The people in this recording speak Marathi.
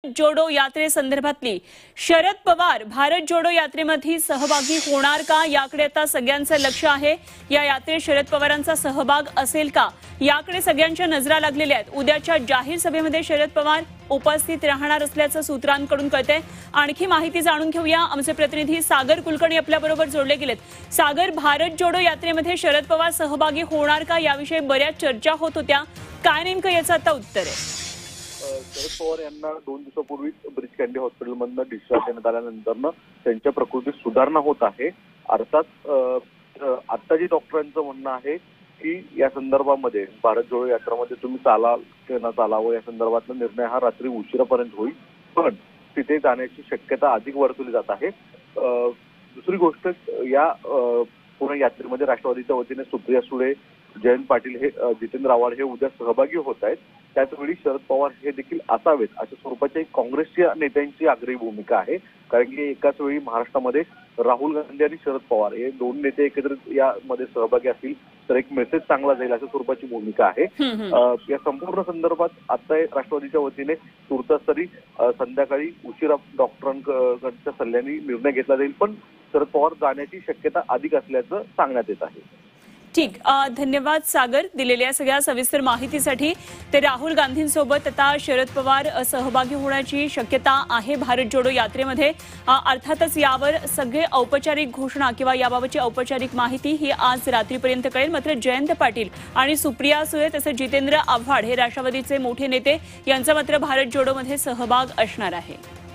जोडो यात्रेसंदर्भातली शरद पवार भारत जोडो यात्रेमध्ये सहभागी होणार का याकडे आता सगळ्यांचं लक्ष आहे। या यात्रेत शरद पवारांचा सहभाग असेल का याकडे सगळ्यांच्या नजरा लागलेल्या आहेत। उद्याच्या जाहीर सभेमध्ये शरद पवार उपस्थित राहणार असल्याचं सूत्रांकडून कळतंय। आणखी माहिती जाणून घेऊया। आमचे प्रतिनिधी सागर कुलकर्णी आपल्या बरोबर जोडले गेलेत। सागर, भारत जोडो यात्रेमध्ये शरद पवार सहभागी होणार का याविषयी बऱ्याच चर्चा होत होत्या, काय नेमकं याचं आता उत्तर आहे? शरद पवार यांना 2 दिवसापूर्वी ब्रिज कँडी हॉस्पिटलमधून डिस्चार्ज देण्यात आल्यानंतर त्यांच्या प्रकृतीत सुधारणा होत आहे। अर्थात आता जी डॉक्टरांचं म्हणणं आहे की या संदर्भामध्ये भारत जोडो यात्रेमध्ये तुम्ही चालाल किंवा चालावं या संदर्भातला निर्णय हा रात्री उशिरापर्यंत होईल, पण तिथे जाण्याची शक्यता अधिक वर्तवली जात आहे। दुसरी गोष्ट, या पूर्ण यात्रेमध्ये राष्ट्रवादीच्या वतीने सुप्रिया सुळे, जयंत पाटील हे जितेंद्र आव्हाड हे उद्या सहभागी होत आहेत। त्याचवेळी शरद पवार हे देखील असावेत अशा स्वरूपाच्या काँग्रेसच्या नेत्यांची आग्रही भूमिका आहे। कारण की एकाच वेळी महाराष्ट्रामध्ये राहुल गांधी आणि शरद पवार हे दोन नेते एकत्रित यामध्ये सहभागी असतील तर एक मेसेज चांगला जाईल अशा स्वरूपाची भूमिका आहे। या संपूर्ण संदर्भात आता राष्ट्रवादीच्या वतीने तुर्तास तरी संध्याकाळी उशिरा डॉक्टरांच्या सल्ल्याने निर्णय घेतला जाईल, पण शरद पवार जाण्याची शक्यता अधिक असल्याचं सांगण्यात येत आहे। ठीक, धन्यवाद सागर दिलेल्या सगळ्या सविस्तर माहितीसाठी। ते राहुल गांधींसोबत आता शरद पवार सहभागी होण्याची शक्यता आहे भारत जोडो यात्रेमध्ये। अर्थातच यावर सगळे औपचारिक घोषणा किंवा याबाबतची औपचारिक माहिती ही आज रात्रीपर्यंत कळेल। मात्र जयंत पाटील आणि सुप्रिया सुळे तसेच जितेंद्र आव्हाड हे राष्ट्रवादीचे मोठे नेते यांचा मात्र भारत जोडोमध्ये सहभाग असणार आहे।